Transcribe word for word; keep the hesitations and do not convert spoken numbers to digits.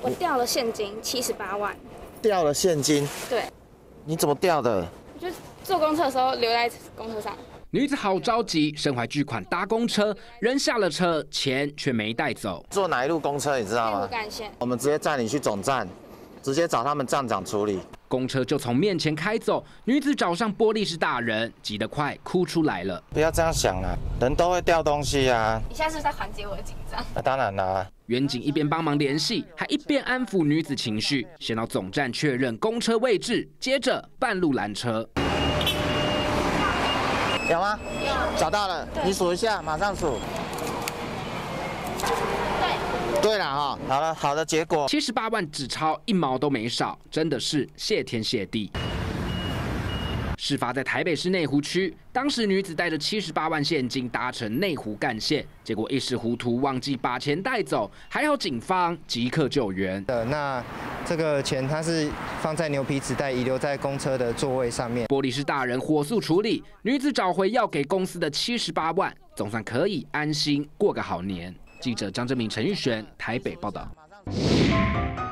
我掉了现金七十八万。 掉了现金？ 对。 你怎么掉的？ 我就坐公车的时候留在公车上。 女子好着急，身怀巨款搭公车，人下了车，钱却没带走。 坐哪一路公车你知道吗？ 内湖干线。 我们直接载你去总站，直接找他们站长处理。 公车就从面前开走，女子找上玻璃是大人，急得快哭出来了。 不要这样想啊，人都会掉东西啊。 你现在是在缓解我的紧张？ 那、啊、当然啦。 员警一边帮忙联系，还一边安抚女子情绪，先到总站确认公车位置，接着半路拦车。 有吗？有，找到了。你数一下，马上数。对。对了哈，好了，好的结果。 七十八万纸钞一毛都没少，真的是谢天谢地。事发在台北市内湖区，当时女子带着七十八万现金搭乘内湖干线，结果一时糊涂忘记把钱带走，还好警方即刻救援。 呃，那这个钱它是放在牛皮纸袋，遗留在公车的座位上面。 玻璃是大人火速处理，女子找回要给公司的七十八万，总算可以安心过个好年。记者张正明、陈玉璇台北报道。